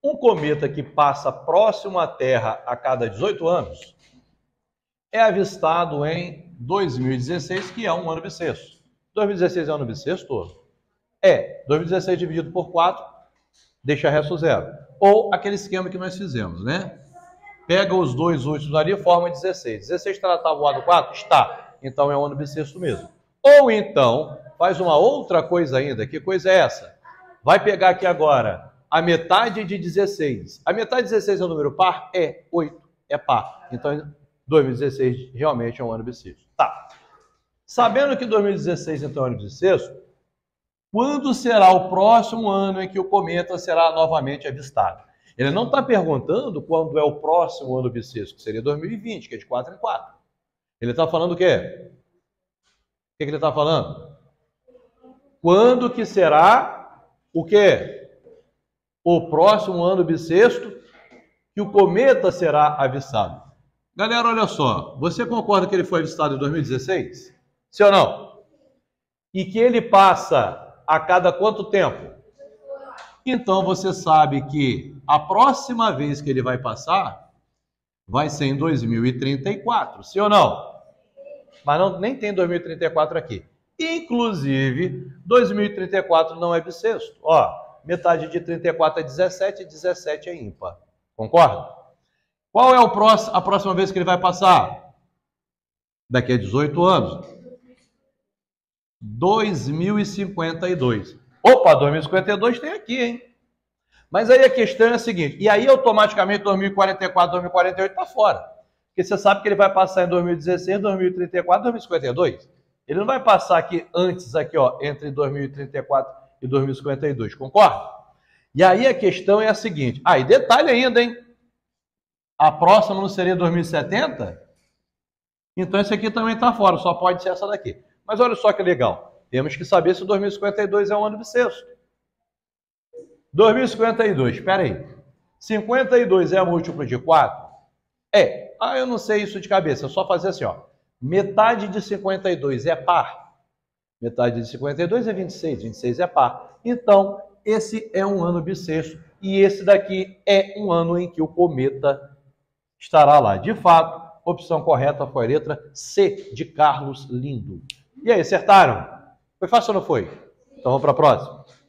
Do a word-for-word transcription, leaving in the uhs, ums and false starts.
Um cometa que passa próximo à Terra a cada dezoito anos é avistado em dois mil e dezesseis, que é um ano bissexto. dois mil e dezesseis é um ano bissexto? É. dois mil e dezesseis dividido por quatro, deixa resto zero. Ou aquele esquema que nós fizemos, né? Pega os dois últimos ali e forma dezesseis. dezesseis está na tábua do quatro? Está. Então é um ano bissexto mesmo. Ou então, faz uma outra coisa ainda. Que coisa é essa? Vai pegar aqui agora a metade de dezesseis. A metade de dezesseis é um número par? É. oito é par. Então, dois mil e dezesseis realmente é um ano bissexto. Tá. Sabendo que dois mil e dezesseis então é um ano bissexto, quando será o próximo ano em que o cometa será novamente avistado? Ele não está perguntando quando é o próximo ano bissexto, que seria dois mil e vinte, que é de quatro em quatro. Ele está falando o quê? O que, que ele está falando? Quando que será o quê? O próximo ano bissexto que o cometa será avistado. Galera, olha só. Você concorda que ele foi avistado em dois mil e dezesseis? Sim ou não? E que ele passa a cada quanto tempo? Então você sabe que a próxima vez que ele vai passar vai ser em dois mil e trinta e quatro, sim ou não? Mas não, nem tem dois mil e trinta e quatro aqui. Inclusive, dois mil e trinta e quatro não é bissexto. Ó, metade de trinta e quatro é dezessete, e dezessete é ímpar. Concorda? Qual é o próximo, a próxima vez que ele vai passar? Daqui a dezoito anos. dois mil e cinquenta e dois. Opa, dois mil e cinquenta e dois tem aqui, hein? Mas aí a questão é a seguinte, e aí automaticamente dois mil e quarenta e quatro, dois mil e quarenta e oito está fora. Porque você sabe que ele vai passar em dois mil e dezesseis, dois mil e trinta e quatro, dois mil e cinquenta e dois. Ele não vai passar aqui antes, aqui, ó, entre dois mil e trinta e quatro e dois mil e cinquenta e dois, concorda? E aí a questão é a seguinte, ah, e detalhe ainda, hein? A próxima não seria dois mil e setenta? Então esse aqui também está fora, só pode ser essa daqui. Mas olha só que legal. Temos que saber se dois mil e cinquenta e dois é um ano bissexto. dois mil e cinquenta e dois, espera aí. cinquenta e dois é múltiplo de quatro? É. Ah, eu não sei isso de cabeça. É só fazer assim, ó. Metade de cinquenta e dois é par. Metade de cinquenta e dois é vinte e seis. vinte e seis é par. Então, esse é um ano bissexto. E esse daqui é um ano em que o cometa estará lá. De fato, a opção correta foi a letra C, de Carlos Lindo. E aí, acertaram? Foi fácil ou não foi? Então vamos para a próxima.